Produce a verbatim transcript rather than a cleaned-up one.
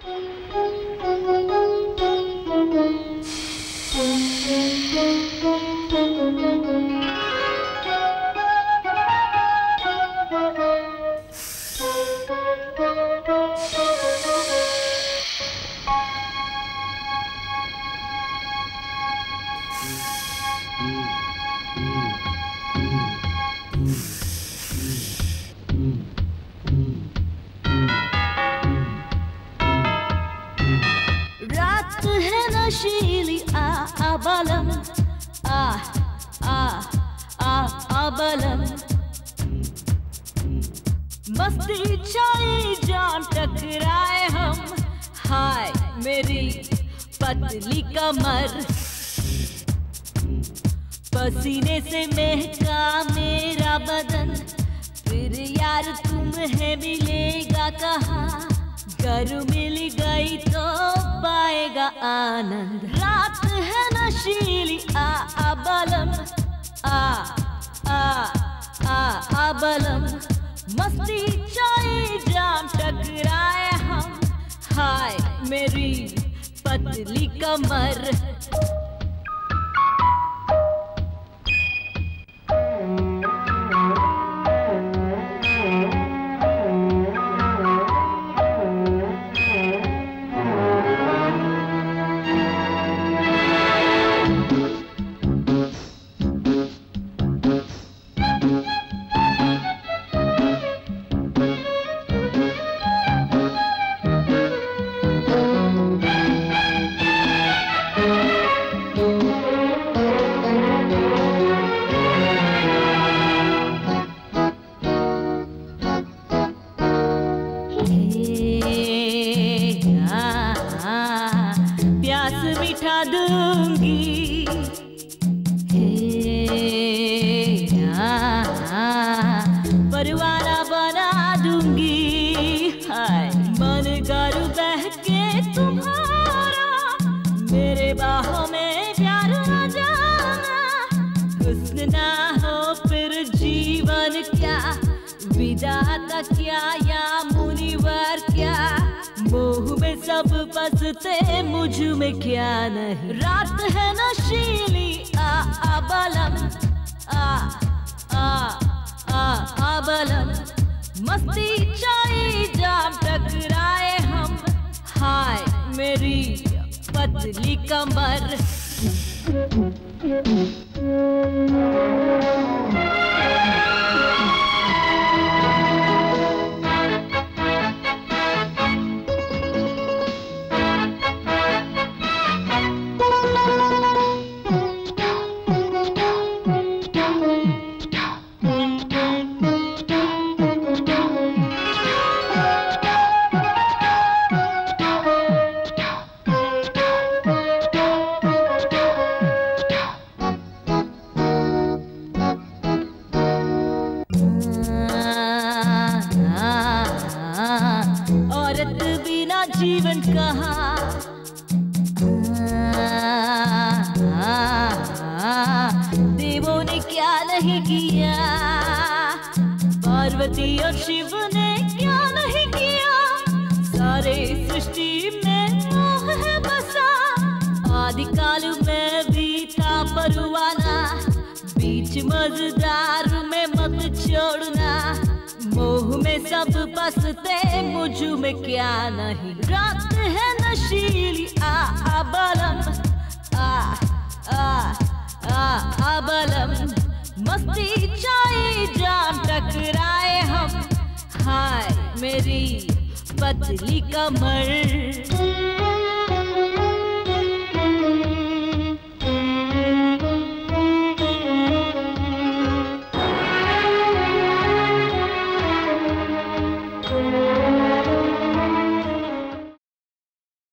Balam, ah, ah, ah, ah, Balam. मस्ती छाई जान टकराए हम, हाय मेरी पतली कमर, पसीने से महका मेरा बदन, फिर यार तुम्हें मिलेगा कहाँ, घर मिल गई तो पाएगा आनंद। रात है नशीली आ आ बलम, आ आ आ आ बलम, मस्ती चाई जाम टकराए हम, हाय मेरी पतली कमर। क्या या मुनिवर क्या, मोह में सब बसते मुझ में क्या नहीं। रात है नशीली आ आ बलम, आ आ आ आ बलम, मस्ती चाई जाम टकराए हम, हाय मेरी पतली कमर। जीवन कहाँ, देवों ने क्या नहीं किया, पार्वती और शिव ने क्या नहीं किया, सारे सृष्टि में मोह है बसा, आदिकाल में भी था परवाना, बीच मझधार में मत छोड़ना, मोह में सब बसते मुझ में क्या नहीं। रात है नशीली आ आ बलम, आ आ आ आ बलम, मस्ती चाई जाम टकराए हम, हाय मेरी पतली कमर।